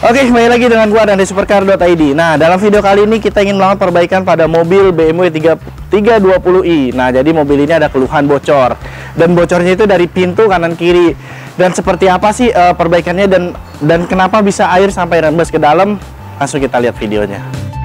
Oke, kembali lagi dengan gua dan di supercar.id. Nah, dalam video kali ini kita ingin melakukan perbaikan pada mobil BMW 320i. Nah, jadi mobil ini ada keluhan bocor. Dan bocornya itu dari pintu kanan kiri. Dan seperti apa sih perbaikannya dan kenapa bisa air sampai rembes ke dalam? Langsung kita lihat videonya.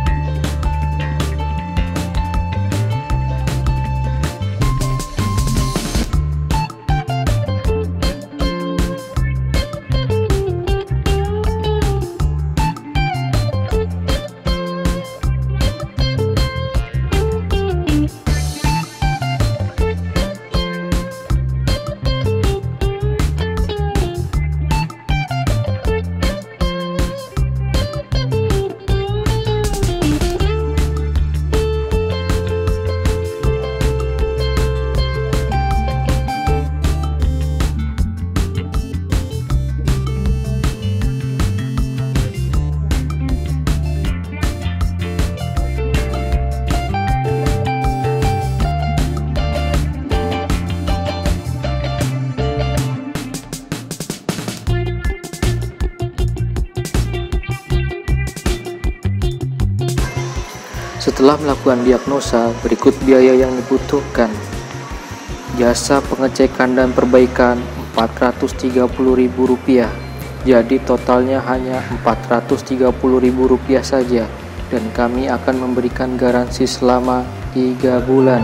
Setelah melakukan diagnosa, berikut biaya yang dibutuhkan. Jasa pengecekan dan perbaikan Rp430.000. Jadi totalnya hanya Rp430.000 saja. Dan kami akan memberikan garansi selama 3 bulan.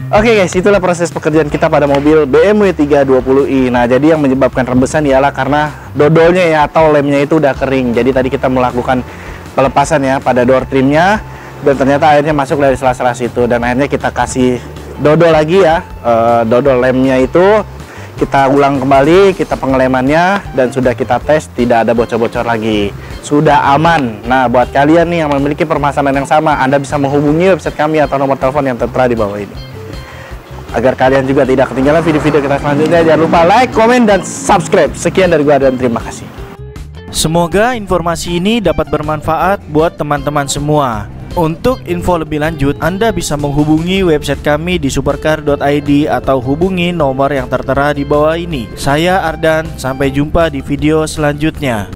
Oke guys, itulah proses pekerjaan kita pada mobil BMW 320i. Nah, jadi yang menyebabkan rembesan ialah karena dodolnya ya atau lemnya itu udah kering. Jadi tadi kita melakukan pelepasan ya pada door trimnya, dan ternyata airnya masuk dari sela-sela situ, dan akhirnya kita kasih dodol lagi ya. Dodol lemnya itu kita ulang kembali, kita pengelemannya, dan sudah kita tes tidak ada bocor-bocor lagi, sudah aman. Nah, buat kalian nih yang memiliki permasalahan yang sama, Anda bisa menghubungi website kami atau nomor telepon yang tertera di bawah ini. Agar kalian juga tidak ketinggalan video-video kita selanjutnya, jangan lupa like, komen, dan subscribe. Sekian dari gua dan terima kasih. Semoga informasi ini dapat bermanfaat buat teman-teman semua. Untuk info lebih lanjut, Anda bisa menghubungi website kami di supercar.id atau hubungi nomor yang tertera di bawah ini. Saya Ardan, sampai jumpa di video selanjutnya.